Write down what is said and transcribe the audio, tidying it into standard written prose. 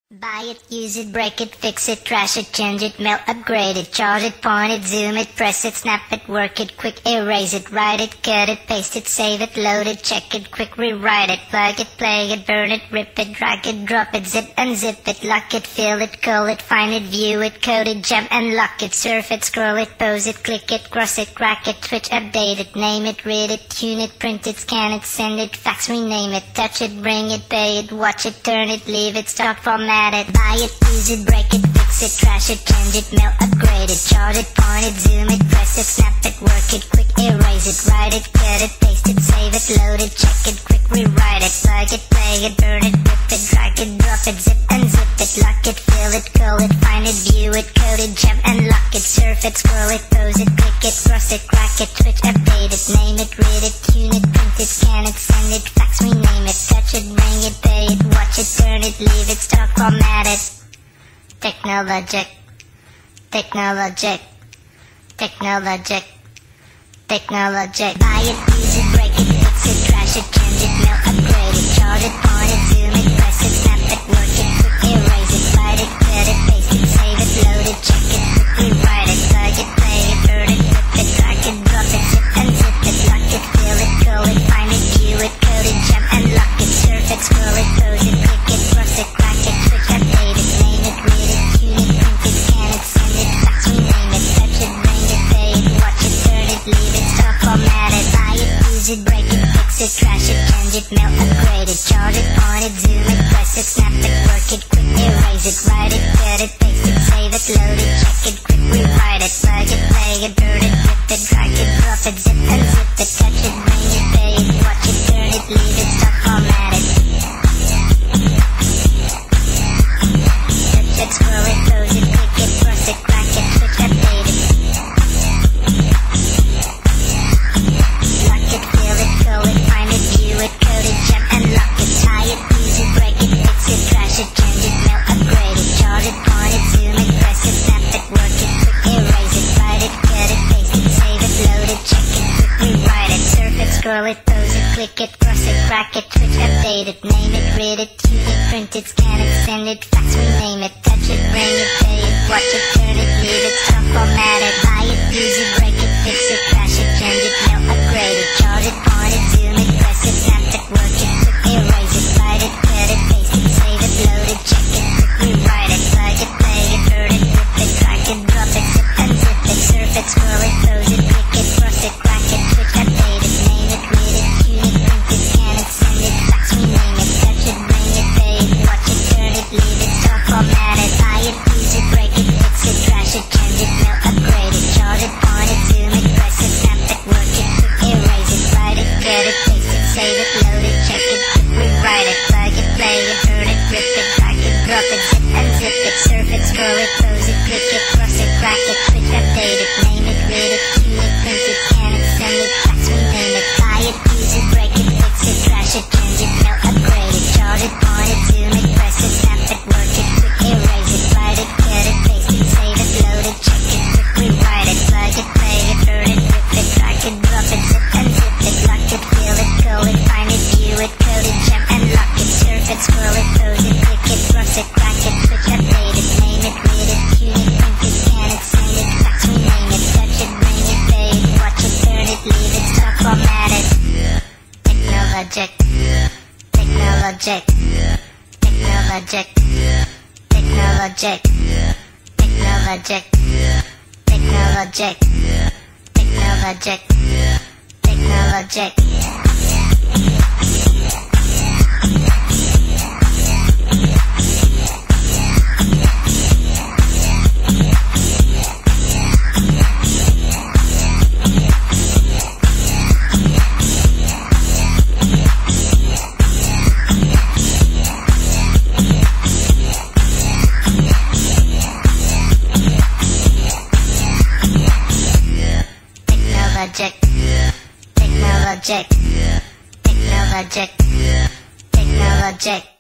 Buy it, use it, break it, fix it, trash it, change it, mail, upgrade it, charge it, point it, zoom it, press it, snap it, work it, quick erase it, write it, cut it, paste it, save it, load it, check it, quick rewrite it, plug it, play it, burn it, rip it, drag it, drop it, zip, unzip it, lock it, fill it, call it, find it, view it, code it, jump and lock it, surf it, scroll it, pose it, click it, cross it, crack it, switch, update it, name it, read it, tune it, print it, scan it, send it, fax, rename it, touch it, bring it, pay it, watch it, turn it, leave it, start, format it, buy it, use it, break it, fix it, trash it, change it, mail, upgrade it, charge it, point it, zoom it, press it, snap it, work it, quick erase it, write it, cut it, paste it, save it, load it, check it, quick rewrite it, plug it, play it, burn it, rip it, drag it, drop it, zip unzip it, lock it, fill it, call it, find it, view it, code it, jump and lock it, surf it, scroll it, pose it, click it, cross it, crack it, switch, update it, name it, read it, tune it, print it, scan it, send it, fax, rename it, touch it, bring it, pay it, watch it, turn it, leave it, start, format it. Technologic, technologic, technologic, technologic. Buy it, use it, break it, fix it, trash it, change it, mail, upgrade it, charge it, point it, zoom it, press it, snap it, work it, quick erase it, write it, cut it, paste it, save it, load it, check it, quick rewrite it, plug it, play it, burn it, rip it, drag it, drop it, zip unzip it, lock it, fill it, call it, find it, view it, code it, jump and lock it, surf it, scroll it, pose it, click it, cross it, crack it, switch, update it, name it, read it, tune it, print it, scan it, send it, fax, rename it, touch it, bring it, pay it, watch it, turn it, leave it, start, format it, buy it, use it, break it, fix it, trash it, change it, mail, upgrade it, charge it, point it, zoom it, press it, snap it, work it, quick erase it, write it, cut it, paste it, save it, load it, check it, quick rewrite it, plug it, play it, burn it, rip it, drag it, drop it, zip unzip it, touch it, bring it, pay it, watch it, turn it, leave it, start, format it. Touch it, scroll it, pose it, click it, cross it, crack it, switch, update it. Lock it, fill it, call it, find it, view it, code it, jump and lock it, tie it, use it, break it, fix it, trash it, change it, mail, upgrade it, charge it, point it, zoom it, press it, snap it, work it, quick erase it, write it, cut it, paste it, save it, load it, check it, quick rewrite it, surf it, scroll it, pose it, click it, cross it, crack it, switch, update it, name it, read it, tune it, print it, scan it, send it, fax, rename it, touch it, bring it, pay it, watch it, turn it, leave it, start, format it, buy it, use it, break it, fix it, trash it, change it, mail, upgrade it, charge it, point it, zoom it, press it, snap it, work it, quick erase it, write it, cut it, paste it, save it, load it, check it, quick rewrite it, plug it, play it, burn it, rip it, drag it, drop it, zip unzip it, surf it, scroll it, pose it, click it, cross it, crack it, switch, update it, name it, read it, tune it, print it, scan it, send it, fax, rename it, touch it, bring it, pay it, watch it, turn it, leave it, start, format it, buy it, use it, break it, fix it, trash it, change it, mail, upgrade it, charge it, point it, zoom it, press it, snap it, work it, quick erase it, write it, cut it, paste it, save it, load it, check it, quick rewrite it, plug it, play it, burn it, rip it, drag it, drop it, zip unzip it, surf it, scroll it, pose it, click it, cross it, crack it, switch, update it, name it, read it, tune it, print it, scan it, send it, fax, rename it, buy it, use it, break it, fix it, trash it, change it, mail, upgrade it, charge it, point it, zoom it, press it, snap it, work it, quick erase it, write it, cut it, paste it, save it, load it, check it, quick rewrite it, plug it, play it, burn it, rip it, drag it, drop it, zip unzip it, lock it, fill it, call it, find it, view it, code it, jump and lock it, surf it, scroll it, pose it, click it, cross it, crack it, switch, update it, name it, read it, tune it, print it, scan it, send it, fax, rename it, touch it, bring it, pay it, watch it, turn it, leave it, start, format it. Technologic, technologic, technologic, technologic, technologic, technologic, technologic, technologic. Technologic, technologic, technologic.